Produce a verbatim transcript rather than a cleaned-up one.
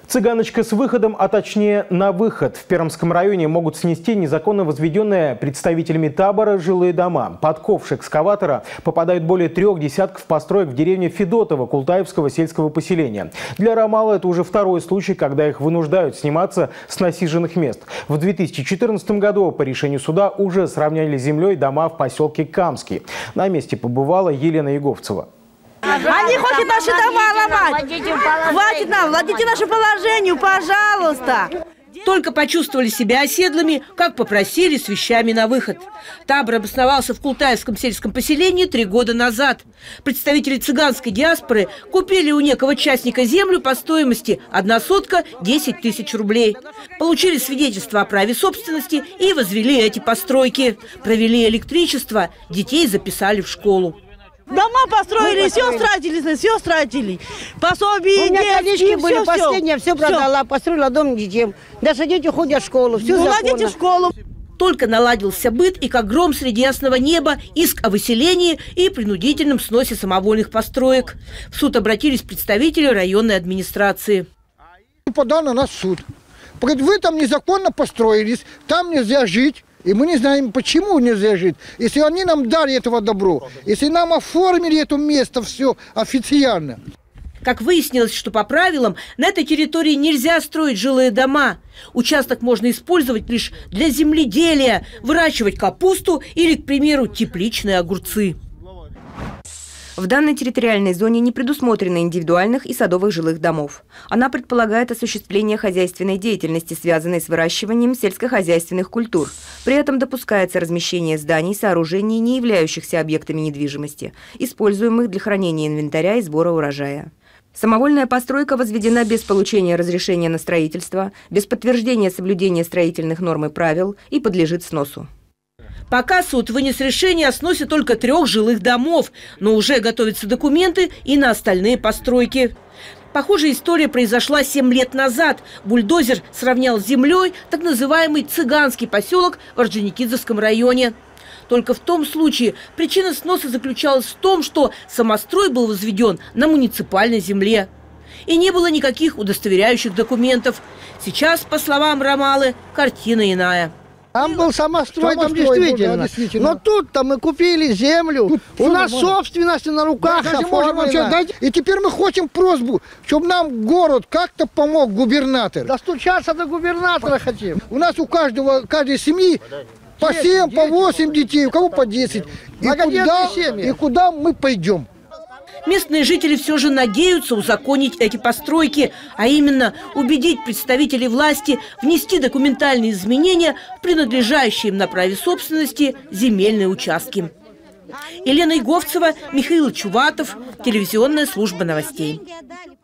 Цыганочка с выходом, а точнее на выход. В Пермском районе могут снести незаконно возведенные представителями табора жилые дома. Под ковш экскаватора попадают более трех десятков построек в деревне Федотово Култаевского сельского поселения. Для Рамала это уже второй случай, когда их вынуждают сниматься с насиженных мест. В две тысячи четырнадцатом году по решению суда уже сравняли с землей дома в поселке Камский. На месте побывала Елена Яговцева. Они хотят наши дома ломать. Хватит нам, владите нашим положению, пожалуйста. Только почувствовали себя оседлыми, как попросили с вещами на выход. Табор обосновался в Култаевском сельском поселении три года назад. Представители цыганской диаспоры купили у некого частника землю по стоимости одна сотка – десять тысяч рублей. Получили свидетельство о праве собственности и возвели эти постройки. Провели электричество, детей записали в школу. Дома построили, все стратили, все стратили. Пособие, у меня колечки были, все, последнее, все, все продала, построила дом детям. Даже дети ходят в школу, все законно. Дети в школу. Только наладился быт, и как гром среди ясного неба иск о выселении и принудительном сносе самовольных построек. В суд обратились представители районной администрации. Подал на нас в суд. Говорит, вы там незаконно построились, там нельзя жить. И мы не знаем, почему нельзя жить. Если они нам дали этого добро, если нам оформили это место все официально. Как выяснилось, что по правилам на этой территории нельзя строить жилые дома. Участок можно использовать лишь для земледелия, выращивать капусту или, к примеру, тепличные огурцы. В данной территориальной зоне не предусмотрено индивидуальных и садовых жилых домов. Она предполагает осуществление хозяйственной деятельности, связанной с выращиванием сельскохозяйственных культур. При этом допускается размещение зданий и сооружений, не являющихся объектами недвижимости, используемых для хранения инвентаря и сбора урожая. Самовольная постройка возведена без получения разрешения на строительство, без подтверждения соблюдения строительных норм и правил и подлежит сносу. Пока суд вынес решение о сносе только трех жилых домов, но уже готовятся документы и на остальные постройки. Похожая история произошла семь лет назад. Бульдозер сравнял с землей так называемый цыганский поселок в Орджоникидзевском районе. Только в том случае причина сноса заключалась в том, что самострой был возведен на муниципальной земле. И не было никаких удостоверяющих документов. Сейчас, по словам Рамалы, картина иная. Там был самострой, самострой там действительно. Да, действительно. Но тут-то мы купили землю. Тут у нас можно. Собственность на руках да, оформлена. И теперь мы хотим просьбу, чтобы нам город как-то помог губернатор. Достучаться до губернатора хотим. У нас у каждого, каждой семьи по семь, по восемь детей, у кого по десять. И куда, и куда мы пойдем? Местные жители все же надеются узаконить эти постройки, а именно убедить представителей власти внести документальные изменения в принадлежащие им на праве собственности земельные участки. Елена Яговцева, Михаил Чуватов, телевизионная служба новостей.